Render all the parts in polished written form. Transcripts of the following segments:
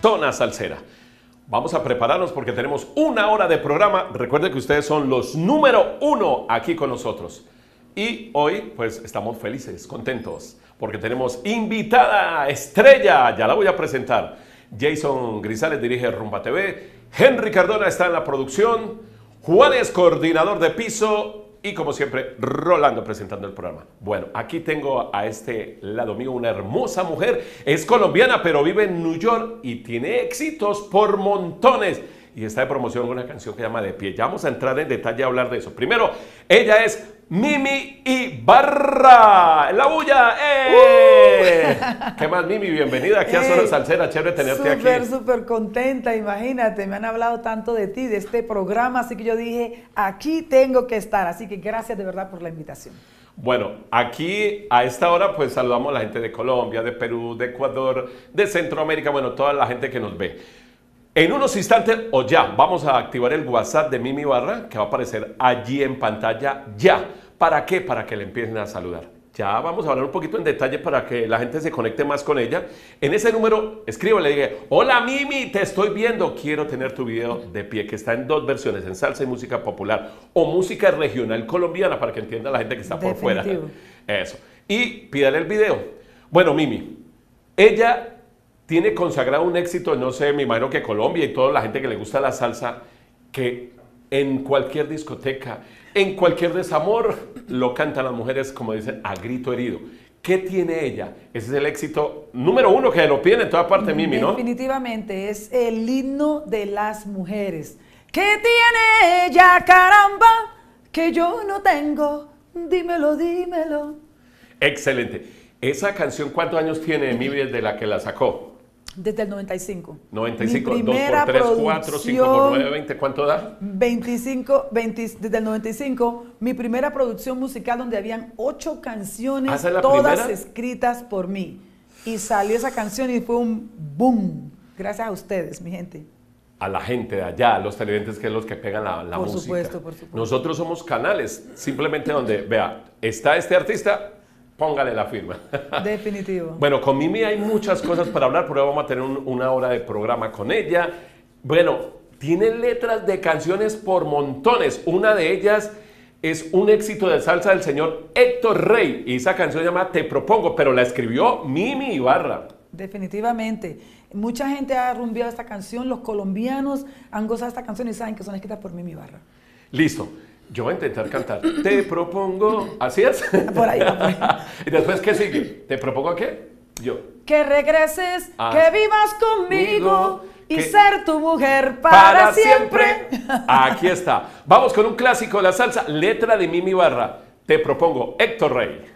Zona Salsera. Vamos a prepararnos porque tenemos una hora de programa. Recuerden que ustedes son los número uno aquí con nosotros. Y hoy, pues, estamos felices, contentos, porque tenemos invitada estrella. Ya la voy a presentar. Jason Grisales dirige Rumba TV. Henry Cardona está en la producción. Juan es coordinador de piso. Y como siempre, Rolando presentando el programa. Bueno, aquí tengo a este lado mío una hermosa mujer. Es colombiana, pero vive en New York y tiene éxitos por montones. Y está de promoción una canción que se llama De Pie. Ya vamos a entrar en detalle a hablar de eso. Primero, ella es Mimi Ibarra. ¡La bulla! ¿Qué más, Mimi? Bienvenida aquí a Zona Salsera. Chévere tenerte aquí. Súper contenta, imagínate. Me han hablado tanto de ti, de este programa, así que yo dije, aquí tengo que estar. Así que gracias de verdad por la invitación. Bueno, aquí a esta hora pues saludamos a la gente de Colombia, de Perú, de Ecuador, de Centroamérica, bueno, toda la gente que nos ve. En unos instantes, o ya, vamos a activar el WhatsApp de Mimi Ibarra, que va a aparecer allí en pantalla ya. ¿Para qué? Para que le empiecen a saludar. Ya vamos a hablar un poquito en detalle para que la gente se conecte más con ella. En ese número, escríbale y diga, hola Mimi, te estoy viendo, quiero tener tu video de pie, que está en dos versiones, en salsa y música popular, o música regional colombiana, para que entienda la gente que está por fuera. Eso. Y pídale el video. Bueno, Mimi, ella tiene consagrado un éxito, no sé, me imagino que Colombia y toda la gente que le gusta la salsa, que en cualquier discoteca, en cualquier desamor, lo cantan las mujeres, como dicen, a grito herido. ¿Qué tiene ella? Ese es el éxito número uno que lo piden en toda parte, Mimi, ¿no? Definitivamente, es el himno de las mujeres. ¿Qué tiene ella, caramba, que yo no tengo? Dímelo, dímelo. Excelente. Esa canción, ¿cuántos años tiene, Mimi, desde la que la sacó? Desde el 95. 95, 2 por 3, 4, 5 por 9, 20, ¿cuánto da? 25, desde el 95, mi primera producción musical donde habían 8 canciones, todas primera? Escritas por mí. Y salió esa canción y fue un boom. Gracias a ustedes, mi gente. A la gente de allá, a los televidentes que es los que pegan la música. Por supuesto. Nosotros somos canales, simplemente donde, vea, está este artista, póngale la firma. Definitivo. Bueno, con Mimi hay muchas cosas para hablar, pero vamos a tener una hora de programa con ella. Bueno, tiene letras de canciones por montones. Una de ellas es un éxito de salsa del señor Héctor Rey. Y esa canción se llama Te Propongo, pero la escribió Mimi Ibarra. Definitivamente. Mucha gente ha rumbeado esta canción. Los colombianos han gozado esta canción y saben que son escritas por Mimi Ibarra. Listo. Yo voy a intentar cantar. Te propongo. ¿Así es? Por ahí, por ahí. ¿Y después qué sigue? ¿Te propongo qué? Yo. Que regreses, que vivas conmigo y ser tu mujer para siempre. Aquí está. Vamos con un clásico de la salsa. Letra de Mimi Ibarra. Te propongo. Héctor Rey.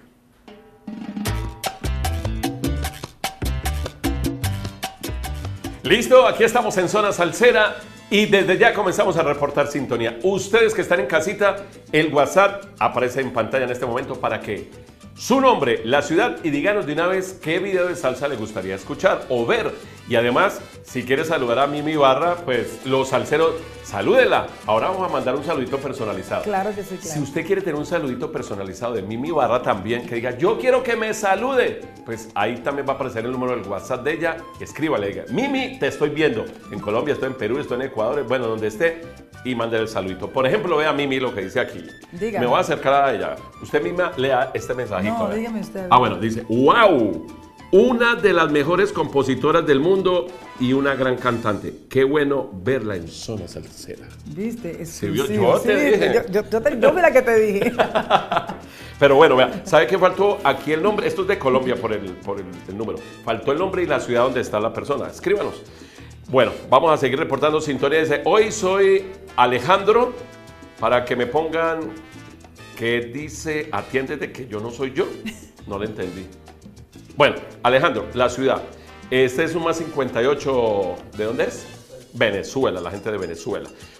Listo, aquí estamos en Zona Salsera. Y desde ya comenzamos a reportar sintonía. Ustedes que están en casita, el WhatsApp aparece en pantalla en este momento para que su nombre, la ciudad y díganos de una vez qué video de salsa le gustaría escuchar o ver. Y además, si quiere saludar a Mimi Ibarra, pues los salseros, salúdela. Ahora vamos a mandar un saludito personalizado. Claro que sí, claro. Si usted quiere tener un saludito personalizado de Mimi Ibarra también, que diga, yo quiero que me salude, pues ahí también va a aparecer el número del WhatsApp de ella. Escríbale, diga, Mimi, te estoy viendo. En Colombia, estoy en Perú, estoy en Ecuador, bueno, donde esté, y mándale el saludito. Por ejemplo, vea a Mimi lo que dice aquí. Dígame. Me voy a acercar a ella. Usted misma lea este mensajito. No, dígame usted. Bueno, dice, wow, una de las mejores compositoras del mundo y una gran cantante. Qué bueno verla en Zona Salsera. ¿Viste? ¿Se vio? Yo te dije. Yo fui la que te dije. Pero bueno, vea, ¿sabe qué faltó? Aquí el nombre, esto es de Colombia por el número. Faltó el nombre y la ciudad donde está la persona. Escríbanos. Bueno, vamos a seguir reportando sintonía. Dice, hoy soy Alejandro, para que me pongan que dice, atiéndete que yo no soy yo. No le entendí. Bueno, Alejandro, la ciudad. Este es un más 58, ¿de dónde es? Venezuela, la gente de Venezuela.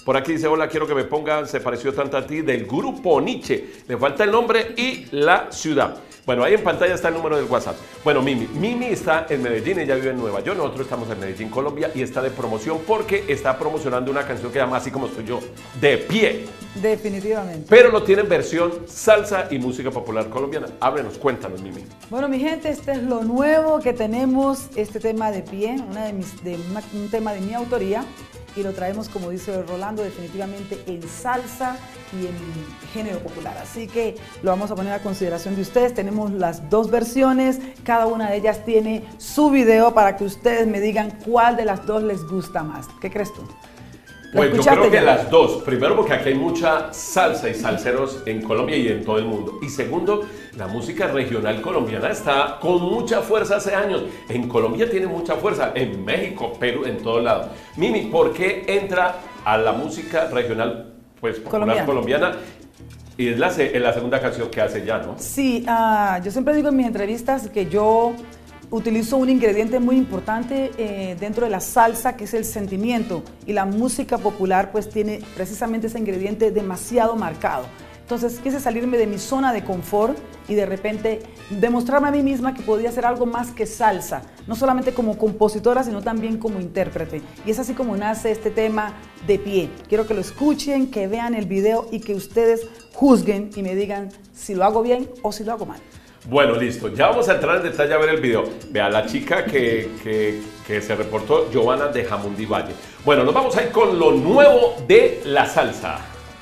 Por aquí dice, hola, quiero que me pongan, se pareció tanto a ti, del grupo Nietzsche. Le falta el nombre y la ciudad. Bueno, ahí en pantalla está el número del WhatsApp. Bueno, Mimi está en Medellín, ella vive en Nueva York, nosotros estamos en Medellín, Colombia, y está de promoción porque está promocionando una canción que se llama Así como estoy yo, De Pie. Definitivamente. Pero lo tiene en versión salsa y música popular colombiana. Háblenos, cuéntanos, Mimi. Bueno, mi gente, este es lo nuevo que tenemos, este tema De Pie, un tema de mi autoría. Y lo traemos, como dice Rolando, definitivamente en salsa y en género popular. Así que lo vamos a poner a consideración de ustedes. Tenemos las dos versiones, cada una de ellas tiene su video para que ustedes me digan cuál de las dos les gusta más. ¿Qué crees tú? Pues yo creo que las dos. Primero porque aquí hay mucha salsa y salseros en Colombia y en todo el mundo. Y segundo, la música regional colombiana está con mucha fuerza hace años. En Colombia tiene mucha fuerza, en México, Perú, en todos lados. Mimi, ¿por qué entra a la música regional pues, popular colombiana? Y es la segunda canción que hace ya, ¿no? Sí, yo siempre digo en mis entrevistas que yo utilizo un ingrediente muy importante dentro de la salsa, que es el sentimiento, y la música popular pues tiene precisamente ese ingrediente demasiado marcado. Entonces quise salirme de mi zona de confort y de repente demostrarme a mí misma que podía hacer algo más que salsa, no solamente como compositora, sino también como intérprete. Y es así como nace este tema De Pie. Quiero que lo escuchen, que vean el video y que ustedes juzguen y me digan si lo hago bien o si lo hago mal. Bueno, listo. Ya vamos a entrar en detalle a ver el video. Vea, la chica que se reportó, Giovanna de Jamundí Valle. Bueno, nos vamos a ir con lo nuevo de la salsa.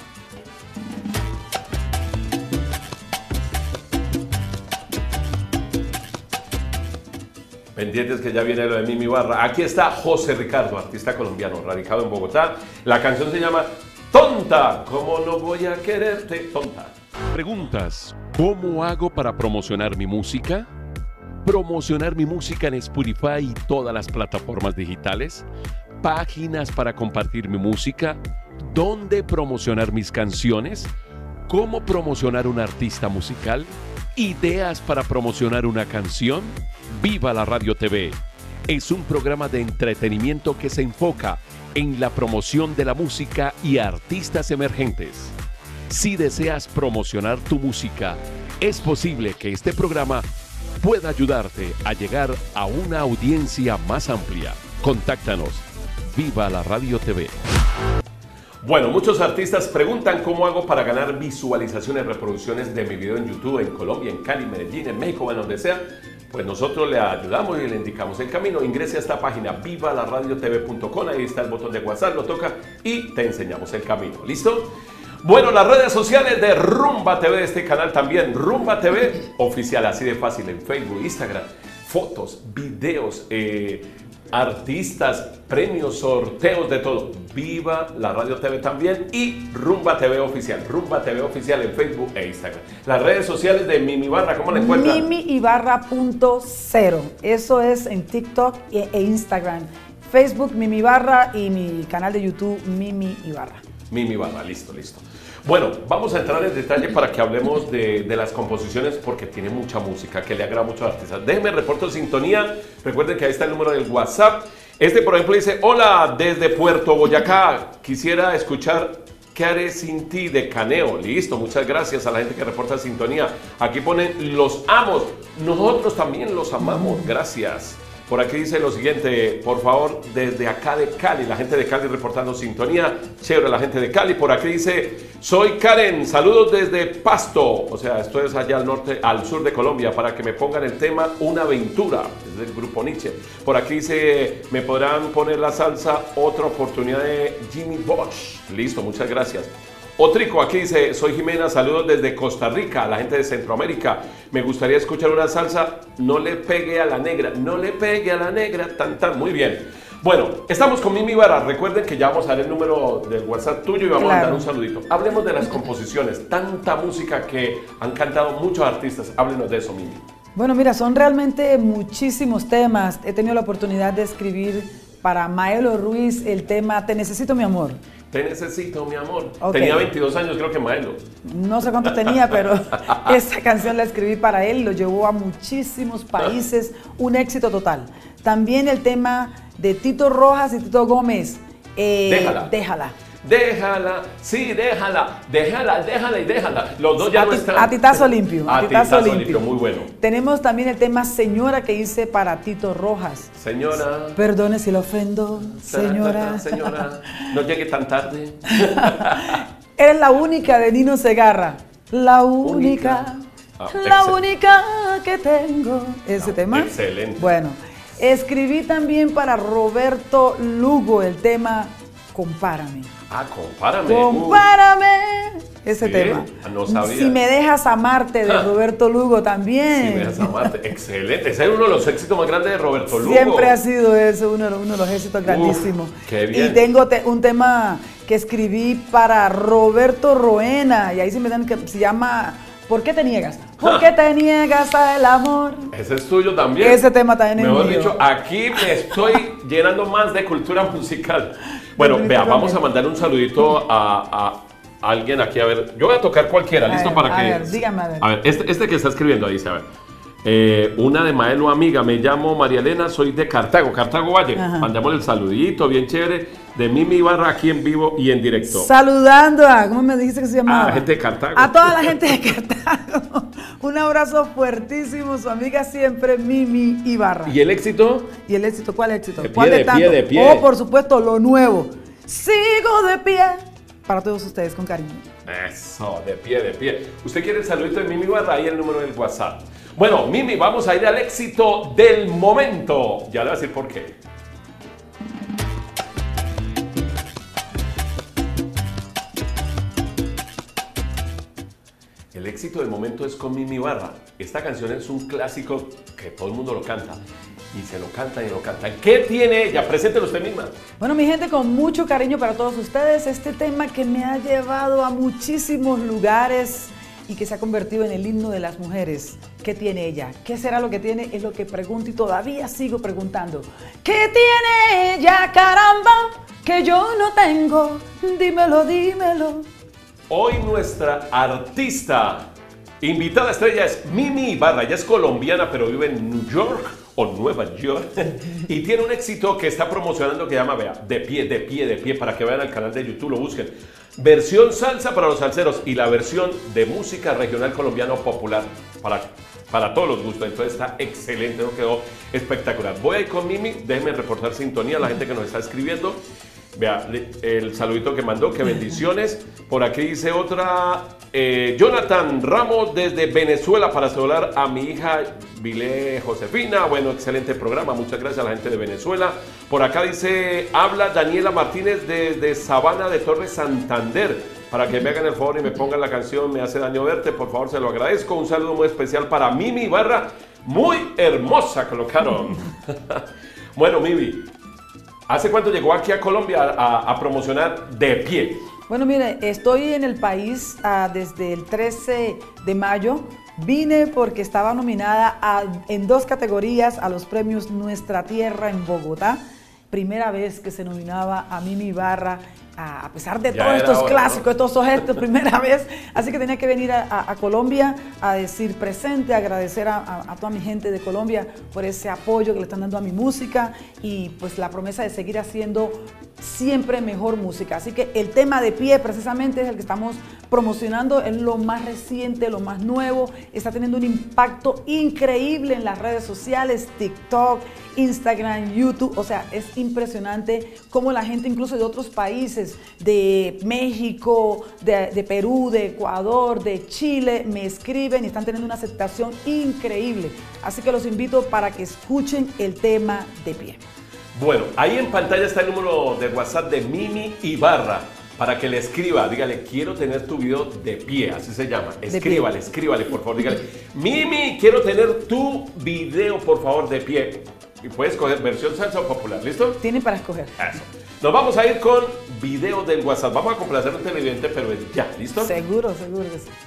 Pendientes que ya viene lo de Mimi Ibarra. Aquí está José Ricardo, artista colombiano, radicado en Bogotá. La canción se llama Tonta. ¿Cómo no voy a quererte, tonta? Preguntas. ¿Cómo hago para promocionar mi música? ¿Promocionar mi música en Spotify y todas las plataformas digitales? ¿Páginas para compartir mi música? ¿Dónde promocionar mis canciones? ¿Cómo promocionar un artista musical? ¿Ideas para promocionar una canción? Viva la Radio TV. Es un programa de entretenimiento que se enfoca en la promoción de la música y artistas emergentes. Si deseas promocionar tu música, es posible que este programa pueda ayudarte a llegar a una audiencia más amplia. Contáctanos. Viva la Radio TV. Bueno, muchos artistas preguntan cómo hago para ganar visualizaciones, reproducciones de mi video en YouTube, en Colombia, en Cali, Medellín, en México, en donde sea. Pues nosotros le ayudamos y le indicamos el camino. Ingrese a esta página vivalaradiotv.com, ahí está el botón de WhatsApp, lo toca y te enseñamos el camino. ¿Listo? Bueno, las redes sociales de Rumba TV, este canal también, Rumba TV Oficial, así de fácil, en Facebook, Instagram, fotos, videos, artistas, premios, sorteos, de todo. Viva la Radio TV también y Rumba TV Oficial en Facebook e Instagram. Las redes sociales de Mimi Ibarra, ¿cómo la encuentran? MimiIbarra.0, eso es en TikTok e Instagram. Facebook Mimi Ibarra y mi canal de YouTube Mimi Ibarra. Mimi Ibarra, listo. Bueno, vamos a entrar en detalle para que hablemos de las composiciones porque tiene mucha música que le agrada mucho a los artistas. Déjenme reporto sintonía. Recuerden que ahí está el número del WhatsApp. Este, por ejemplo, dice: hola, desde Puerto Boyacá. Quisiera escuchar ¿Qué haré sin ti? De Caneo. Listo, muchas gracias a la gente que reporta sintonía. Aquí ponen: los amos. Nosotros también los amamos. Gracias. Por aquí dice lo siguiente: por favor, desde acá de Cali, la gente de Cali reportando sintonía, chévere la gente de Cali. Por aquí dice: soy Karen, saludos desde Pasto, o sea, esto es allá al norte, al sur de Colombia, para que me pongan el tema Una Aventura, es del grupo Nietzsche. Por aquí dice: me podrán poner la salsa Otra Oportunidad de Jimmy Bosch. Listo, muchas gracias. Otrico, aquí dice: soy Jimena, saludos desde Costa Rica, a la gente de Centroamérica. Me gustaría escuchar una salsa, No le pegue a la negra, no le pegue a la negra, tan tan. Muy bien. Bueno, estamos con Mimi Ibarra. Recuerden que ya vamos a dar el número del WhatsApp tuyo y vamos a dar un saludito. Hablemos de las composiciones, tanta música que han cantado muchos artistas. Háblenos de eso, Mimi. Bueno, mira, son realmente muchísimos temas. He tenido la oportunidad de escribir para Maelo Ruiz el tema Te necesito, mi amor. Te necesito, mi amor. Okay. Tenía 22 años, creo que Maelo. No sé cuánto tenía, pero esta canción la escribí para él, lo llevó a muchísimos países, un éxito total. También el tema de Tito Rojas y Tito Gómez, Déjala. Déjala. déjala, sí, déjala y déjala. Los dos ya no están. A titazo limpio. A titazo limpio, muy bueno. Tenemos también el tema Señora que hice para Tito Rojas. Señora. Perdone si lo ofendo, señora. Señora, no llegue tan tarde. Eres la única de Nino Segarra. La única. La única que tengo. Ese tema. Excelente. Bueno, escribí también para Roberto Lugo el tema Compárame. Compárame. Compárame. Ese tema. No sabía. Si me dejas amarte de Roberto Lugo también. Si me dejas amarte. Excelente. Ese es uno de los éxitos más grandes de Roberto Lugo. Siempre ha sido eso, uno de los éxitos grandísimos. Qué bien. Y tengo un tema que escribí para Roberto Roena. Y ahí se me dan que se llama ¿Por qué te niegas? ¿Por qué te niegas al amor? Ese es tuyo también. Ese tema también es mío. Mejor dicho, aquí me estoy llenando más de cultura musical. Bueno, vea, vamos a mandar un saludito a alguien aquí. A ver, yo voy a tocar cualquiera, ¿listo? Para que... A ver, dígame, a ver. A ver, este que está escribiendo ahí, dice, a ver. Una de Maelo amiga, me llamo María Elena, soy de Cartago Valle. Mandamos el saludito, bien chévere, de Mimi Ibarra aquí en vivo y en directo. Saludando a, ¿cómo me dijiste que se llamaba? A la gente de Cartago. A toda la gente de Cartago. Un abrazo fuertísimo, su amiga siempre, Mimi Ibarra. ¿Y el éxito? ¿Y el éxito? ¿Cuál éxito? De ¿Cuál pie, de tanto? pie, de pie. Oh, por supuesto, lo nuevo. Sigo de pie. Para todos ustedes, con cariño. Eso, de pie. ¿Usted quiere el saludito de Mimi Ibarra? Ahí el número del WhatsApp. Bueno, Mimi, vamos a ir al éxito del momento. Ya le voy a decir por qué. El éxito del momento es con Mimi Ibarra. Esta canción es un clásico que todo el mundo lo canta. Y se lo canta y lo canta. ¿Qué tiene ella? Preséntelo usted misma. Bueno, mi gente, con mucho cariño para todos ustedes, este tema que me ha llevado a muchísimos lugares y que se ha convertido en el himno de las mujeres. ¿Qué tiene ella? ¿Qué será lo que tiene? Es lo que pregunto y todavía sigo preguntando. ¿Qué tiene ella, caramba, que yo no tengo? Dímelo, dímelo. Hoy nuestra artista invitada estrella es Mimi Ibarra. Ella es colombiana, pero vive en New York o Nueva York y tiene un éxito que está promocionando que llama, vea, de pie, para que vayan al canal de YouTube, lo busquen. Versión salsa para los salseros y la versión de música regional colombiano popular para todos los gustos. Entonces está excelente, no quedó espectacular. Voy a ir con Mimi, déjenme reportar sintonía a la gente que nos está escribiendo. Vea, el saludito que mandó, que bendiciones. Por aquí dice otra, Jonathan Ramos desde Venezuela para saludar a mi hija Vilé Josefina. Bueno, excelente programa, muchas gracias a la gente de Venezuela. Por acá dice, habla Daniela Martínez desde Sabana de Torres, Santander. Para que me hagan el favor y me pongan la canción Me hace daño verte, por favor, se lo agradezco. Un saludo muy especial para Mimi Ibarra, muy hermosa colocaron. Bueno, Mimi, ¿hace cuánto llegó aquí a Colombia a promocionar de pie? Bueno, mire, estoy en el país desde el 13 de mayo. Vine porque estaba nominada en 2 categorías a los premios Nuestra Tierra en Bogotá. Primera vez que se nominaba a Mimi Ibarra, a pesar de todos estos clásicos, estos objetos, primera vez. Así que tenía que venir a Colombia a decir presente, a agradecer a toda mi gente de Colombia por ese apoyo que le están dando a mi música y pues la promesa de seguir haciendo siempre mejor música. Así que el tema de pie precisamente es el que estamos promocionando, es lo más reciente, lo más nuevo, está teniendo un impacto increíble en las redes sociales, TikTok, Instagram, YouTube, o sea, es impresionante cómo la gente incluso de otros países, de México, de Perú, de Ecuador, de Chile, me escriben y están teniendo una aceptación increíble. Así que los invito para que escuchen el tema de pie. Bueno, ahí en pantalla está el número de WhatsApp de Mimi Ibarra para que le escriba, dígale, quiero tener tu video de pie, así se llama. Escríbale, por favor, dígale, Mimi, quiero tener tu video, por favor, de pie. Y puedes escoger versión salsa o popular, ¿listo? Tienen para escoger. Eso. Nos vamos a ir con video del WhatsApp. Vamos a complacer a un televidente, pero ya, ¿listo? Seguro que sí.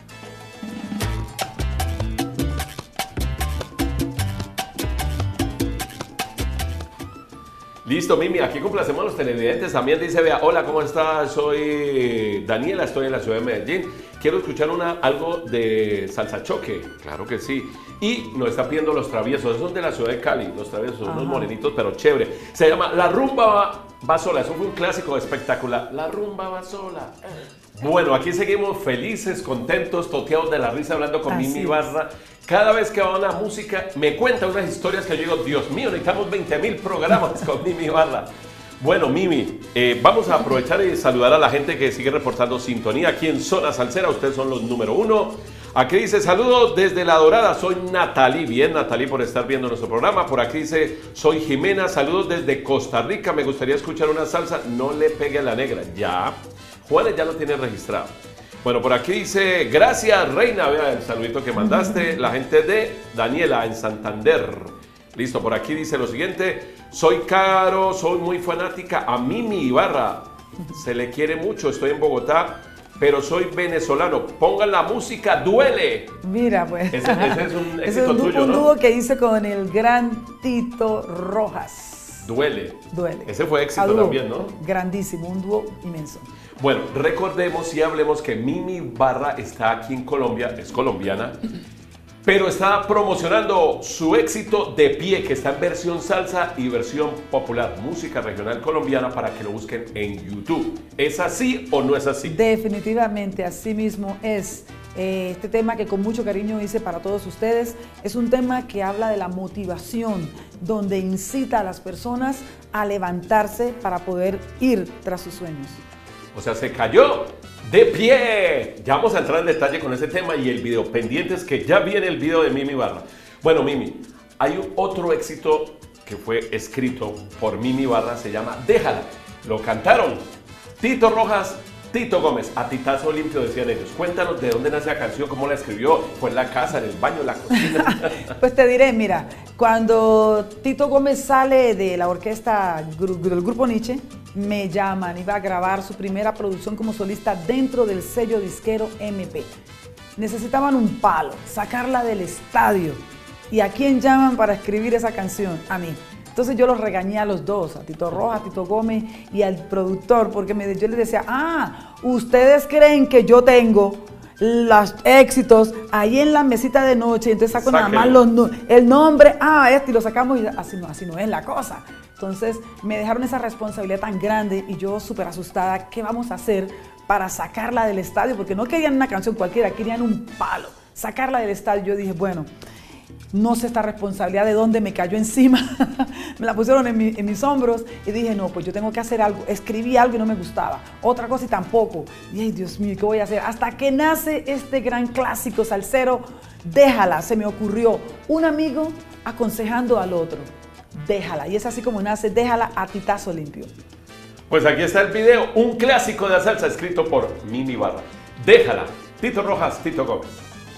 Listo, Mimi, aquí complacemos a los televidentes. También dice, vea, hola, ¿cómo estás? Soy Daniela, estoy en la ciudad de Medellín. Quiero escuchar algo de salsa choque. Claro que sí. Y nos está pidiendo Los Traviesos. Esos son de la ciudad de Cali. Los Traviesos son unos morenitos, pero chévere. Se llama La Rumba Va sola, eso fue un clásico espectacular. La rumba va sola. Bueno, aquí seguimos felices, contentos, toteados de la risa, hablando con Mimi Ibarra. Cada vez que va una música, me cuenta unas historias que yo digo, Dios mío, necesitamos 20,000 programas con Mimi Ibarra. Bueno, Mimi, vamos a aprovechar y saludar a la gente que sigue reportando sintonía aquí en Zona Salsera. Ustedes son los número 1. Aquí dice, saludos desde La Dorada, soy Natalie. Bien, Natalie, por estar viendo nuestro programa. Por aquí dice, soy Jimena, saludos desde Costa Rica. Me gustaría escuchar una salsa, no le pegue a la negra. Ya, Juanes ya lo tiene registrado. Bueno, por aquí dice, gracias, Reina. Vea el saludito que mandaste. La gente de Daniela, en Santander. Listo, por aquí dice lo siguiente, soy Caro, soy muy fanática a Mimi Ibarra. Se le quiere mucho, estoy en Bogotá, pero soy venezolano. Pongan la música, duele. Mira, pues. Ese es un éxito tuyo, un ¿no? dúo que hice con el gran Tito Rojas. Duele. Duele. Ese fue éxito también, ¿no? Grandísimo, un dúo inmenso. Bueno, recordemos y hablemos que Mimi Ibarra está aquí en Colombia, es colombiana, pero está promocionando su éxito De Pie, que está en versión salsa y versión popular, música regional colombiana, para que lo busquen en YouTube. ¿Es así o no es así? Definitivamente, así mismo es. Este tema que con mucho cariño hice para todos ustedes es un tema que habla de la motivación, donde incita a las personas a levantarse para poder ir tras sus sueños. O sea, se cayó de pie. Ya vamos a entrar en detalle con ese tema y el video. Pendientes que ya viene el video de Mimi Ibarra. Bueno, Mimi, hay otro éxito que fue escrito por Mimi Ibarra, se llama Déjala. Lo cantaron Tito Rojas, Tito Gómez, a titazo limpio decían ellos. Cuéntanos de dónde nace la canción, cómo la escribió, fue en la casa, en el baño, en la cocina. Pues te diré, mira, cuando Tito Gómez sale de la orquesta del grupo Nietzsche, me llaman, iba a grabar su primera producción como solista dentro del sello disquero MP. Necesitaban un palo, sacarla del estadio. ¿Y a quién llaman para escribir esa canción? A mí. Entonces yo los regañé a los dos, a Tito Rojas, a Tito Gómez y al productor, porque yo les decía, ustedes creen que yo tengo los éxitos ahí en la mesita de noche, entonces saco nada más el nombre, y lo sacamos y así no es la cosa. Entonces me dejaron esa responsabilidad tan grande y yo súper asustada, ¿qué vamos a hacer para sacarla del estadio? Porque no querían una canción cualquiera, querían un palo, sacarla del estadio. Yo dije, bueno, no sé esta responsabilidad de dónde me cayó encima, me la pusieron en mis hombros y dije, no, pues yo tengo que hacer algo. Escribí algo y no me gustaba, otra cosa y tampoco. Y ay, Dios mío, ¿qué voy a hacer? Hasta que nace este gran clásico salsero, Déjala. Se me ocurrió un amigo aconsejando al otro, déjala. Y es así como nace Déjala, a titazo limpio. Pues aquí está el video, un clásico de la salsa escrito por Mimi Ibarra. Déjala, Tito Rojas, Tito Gómez.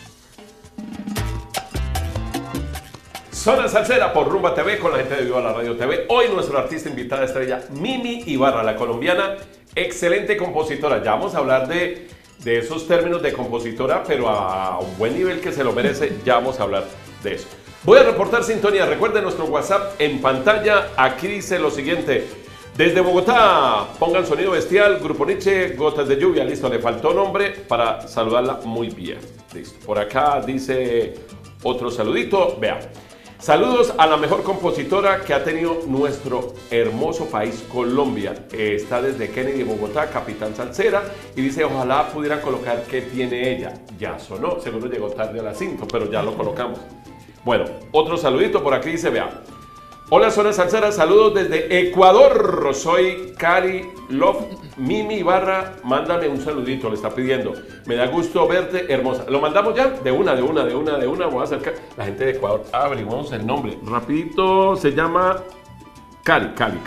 Zona Salsera por Rumba TV con la gente de Viva la Radio TV. Hoy nuestra artista invitada estrella, Mimi Ibarra, la colombiana, excelente compositora. Ya vamos a hablar de esos términos de compositora, pero a un buen nivel que se lo merece, ya vamos a hablar de eso. Voy a reportar sintonía. Recuerden nuestro WhatsApp en pantalla. Aquí dice lo siguiente. Desde Bogotá, pongan sonido bestial, Grupo Nietzsche, Gotas de Lluvia. Listo, le faltó nombre para saludarla muy bien. Listo. Por acá dice otro saludito. Vean. Saludos a la mejor compositora que ha tenido nuestro hermoso país, Colombia. Está desde Kennedy, Bogotá, Capitán Salsera. Y dice, ojalá pudieran colocar qué tiene ella. Ya sonó, seguro llegó tarde a las 5, pero ya lo colocamos. Bueno, otro saludito por aquí dice, vea. Hola Zona Salsera, saludos desde Ecuador. Soy Cari Love. Mimi Ibarra, mándame un saludito, le está pidiendo. Me da gusto verte, hermosa. ¿Lo mandamos ya? De una. Voy a acercar. La gente de Ecuador, averiguamos el nombre. Rapidito, se llama Cari.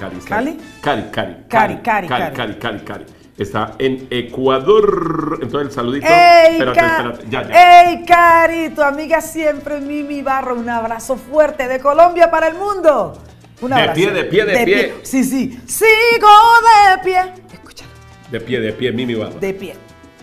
Está en Ecuador. Entonces el saludito. Espérate. Ya. ¡Ey, Cari! Tu amiga siempre, Mimi Ibarra. Un abrazo fuerte de Colombia para el mundo. Un abrazo. De pie. Sí. Sigo de pie. Escúchalo. De pie, Mimi Ibarra. De pie.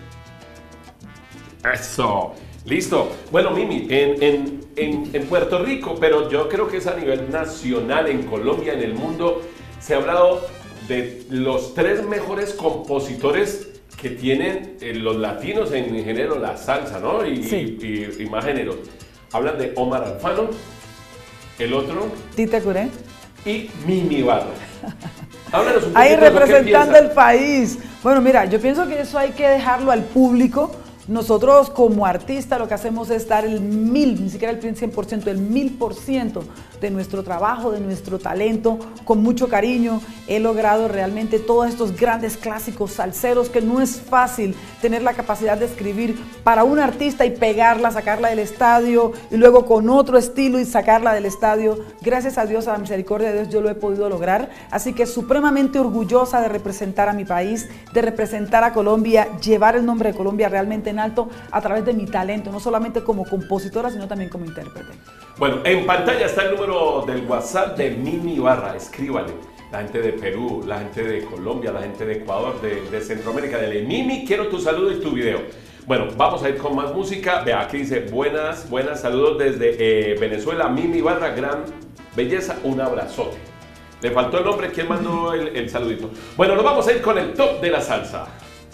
Eso. Listo. Bueno, Mimi, en Puerto Rico, pero yo creo que es a nivel nacional, en Colombia, en el mundo, se ha hablado de los 3 mejores compositores que tienen los latinos en género, la salsa, ¿no? Y más géneros. Hablan de Omar Alfano, el otro, Tite Curé y Mimi Ibarra. Háblanos un ahí representando el país. Bueno, mira, yo pienso que eso hay que dejarlo al público. Nosotros como artistas lo que hacemos es dar el 1000, ni siquiera el 100%, el 1000% de nuestro trabajo, de nuestro talento, con mucho cariño. He logrado realmente todos estos grandes clásicos salseros que no es fácil tener la capacidad de escribir para un artista y pegarla, sacarla del estadio y luego con otro estilo y sacarla del estadio. Gracias a Dios, a la misericordia de Dios, yo lo he podido lograr. Así que supremamente orgullosa de representar a mi país, de representar a Colombia, llevar el nombre de Colombia realmente en alto a través de mi talento, no solamente como compositora, sino también como intérprete. Bueno, en pantalla está el número del WhatsApp de Mimi Ibarra, escríbale. La gente de Perú, la gente de Colombia, la gente de Ecuador, de Centroamérica, dile, Mimi, quiero tu saludo y tu video. Bueno, vamos a ir con más música. Vea, aquí dice, buenas, saludos desde Venezuela, Mimi Ibarra, gran belleza, un abrazote. Le faltó el nombre, ¿quién mandó el saludito? Bueno, nos vamos a ir con el top de la salsa.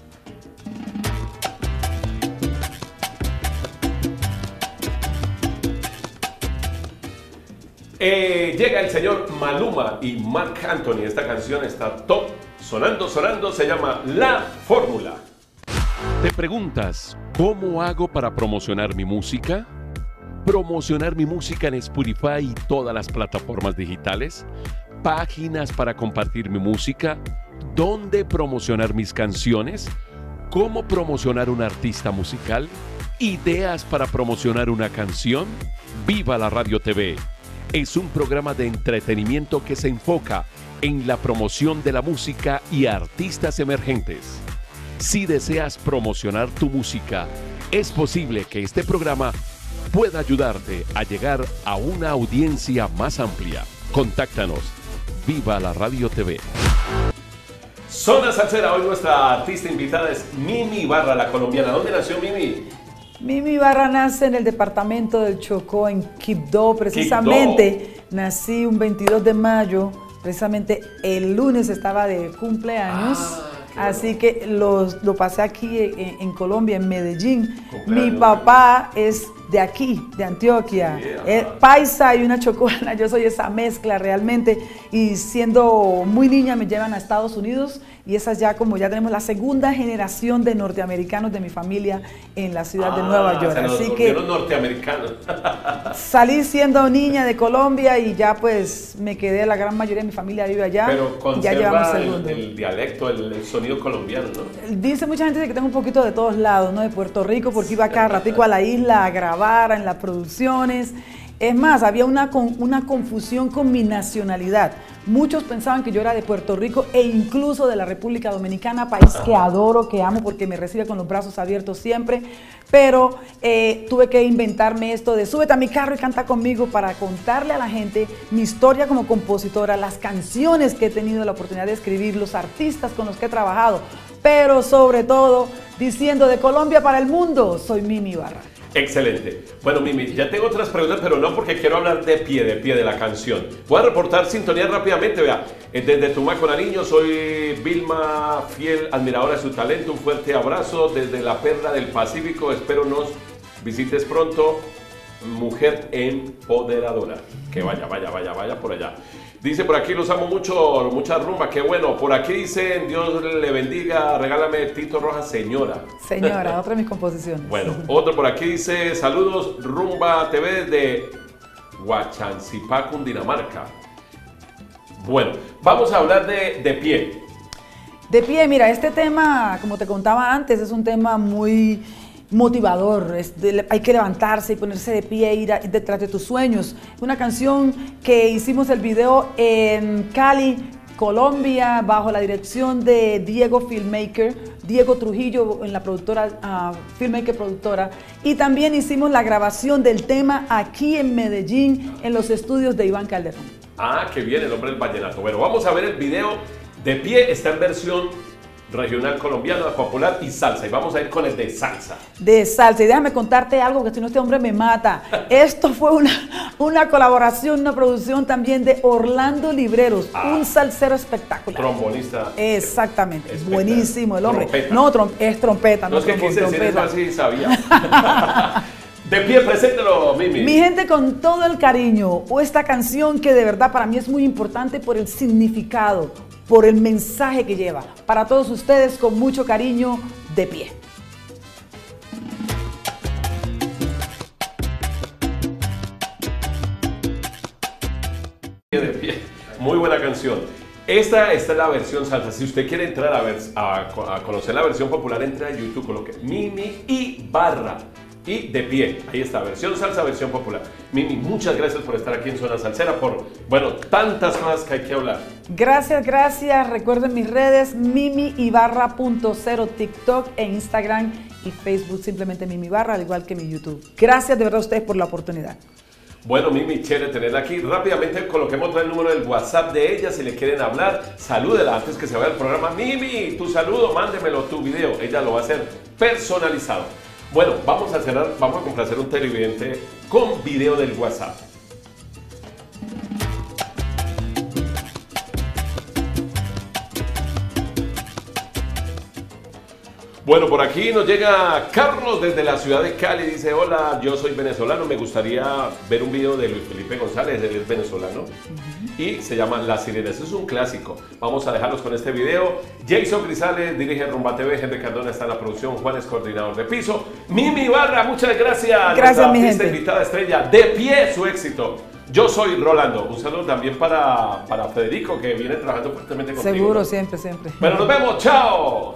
Llega el señor Maluma y Marc Anthony. Esta canción está top, sonando, se llama La Fórmula. ¿Te preguntas cómo hago para promocionar mi música? Promocionar mi música en Spotify y todas las plataformas digitales. Páginas para compartir mi música. ¿Dónde promocionar mis canciones? ¿Cómo promocionar un artista musical? ¿Ideas para promocionar una canción? ¡Viva la Radio TV! Es un programa de entretenimiento que se enfoca en la promoción de la música y artistas emergentes. Si deseas promocionar tu música, es posible que este programa pueda ayudarte a llegar a una audiencia más amplia. Contáctanos. Viva la Radio TV. Zona Salsera, hoy nuestra artista invitada es Mimi Ibarra, la colombiana. ¿Dónde nació Mimi? Mimi Ibarra nace en el departamento del Chocó, en Quibdó, precisamente. Quibdó. Nací un 22 de mayo, precisamente el lunes estaba de cumpleaños. Así que lo pasé aquí en Colombia, en Medellín. Mi papá es de aquí, de Antioquia, paisa y una chocuana. Yo soy esa mezcla realmente. Y siendo muy niña me llevan a Estados Unidos y esas ya tenemos la segunda generación de norteamericanos de mi familia en la ciudad de Nueva York. Así que los norteamericanos. Salí siendo niña de Colombia y ya pues me quedé, la gran mayoría de mi familia vive allá. Pero conserva el dialecto, el sonido colombiano, ¿no? Dice mucha gente que tengo un poquito de todos lados, ¿no? De Puerto Rico, porque iba cada ratico a la isla a grabar, en las producciones. Es más, había una confusión con mi nacionalidad. Muchos pensaban que yo era de Puerto Rico e incluso de la República Dominicana, país que adoro, que amo, porque me recibe con los brazos abiertos siempre. Pero tuve que inventarme esto de súbete a mi carro y canta conmigo para contarle a la gente mi historia como compositora, las canciones que he tenido la oportunidad de escribir, los artistas con los que he trabajado, pero sobre todo diciendo de Colombia para el mundo, soy Mimi Ibarra. Excelente. Bueno, Mimi, ya tengo otras preguntas, pero no porque quiero hablar de pie de la canción. Voy a reportar sintonía rápidamente, vea. Desde Tumaco, Nariño, soy Vilma, fiel admiradora de su talento. Un fuerte abrazo desde la Perla del Pacífico. Espero nos visites pronto. Mujer empoderadora. Que vaya por allá. Dice por aquí, los amo mucho, mucha rumba, qué bueno. Por aquí dicen, Dios le bendiga, regálame Tito Rojas, señora. Señora, otra de mis composiciones. Bueno, otro por aquí dice, saludos, Rumba TV de Huachancipá, Cundinamarca. Bueno, vamos a hablar de pie. De pie, mira, este tema, como te contaba antes, es un tema muy motivador, hay que levantarse y ponerse de pie e ir detrás de tus sueños. Una canción que hicimos el video en Cali, Colombia, bajo la dirección de Diego Trujillo, en la productora, Filmmaker productora, y también hicimos la grabación del tema aquí en Medellín, en los estudios de Iván Calderón. Ah, qué bien, el hombre del vallenato. Bueno, vamos a ver el video. De pie está en versión regional colombiana, popular y salsa. Y vamos a ir con el de salsa. De salsa. Y déjame contarte algo, que si no este hombre me mata. Esto fue una colaboración, una producción también de Orlando Libreros, un salsero espectacular. Trombonista. Exactamente. Buenísimo el hombre. Trompeta. No, es trompeta. No es que quise decir eso así, sabía. De pie, preséntelo, Mimi. Mi gente, con todo el cariño, esta canción que de verdad para mí es muy importante por el significado. por el mensaje que lleva. Para todos ustedes, con mucho cariño, De Pie. De Pie. Muy buena canción. Esta es la versión salsa. Si usted quiere entrar a conocer la versión popular, entra a YouTube, coloque Mimi Ibarra y De Pie. Ahí está, versión salsa, versión popular. Mimi, muchas gracias por estar aquí en Zona Salsera, por, bueno, tantas cosas que hay que hablar. Gracias, gracias. Recuerden mis redes, mimiibarra.0, TikTok e Instagram y Facebook, simplemente Mimi Ibarra, al igual que mi YouTube. Gracias de verdad a ustedes por la oportunidad. Bueno, Mimi, chévere tenerla aquí. Rápidamente coloquemos el número del WhatsApp de ella. Si le quieren hablar, salúdela antes que se vaya al programa. Mimi, tu saludo, mándemelo, tu video. Ella lo va a hacer personalizado. Bueno, vamos a complacer un televidente con video del WhatsApp. Bueno, por aquí nos llega Carlos desde la ciudad de Cali. Dice, hola, yo soy venezolano, me gustaría ver un video de Luis Felipe González, él es venezolano. Y se llama Las Sirenas, es un clásico. Vamos a dejarlos con este video. Jason Grisales dirige Rumba TV, Henry Cardona está en la producción, Juan es coordinador de piso. Mimi Ibarra, muchas gracias. Gracias, mi gente. Invitada estrella, De Pie, su éxito. Yo soy Rolando. Un saludo también para Federico, que viene trabajando fuertemente contigo. Seguro, siempre, siempre. Bueno, nos vemos. ¡Chao!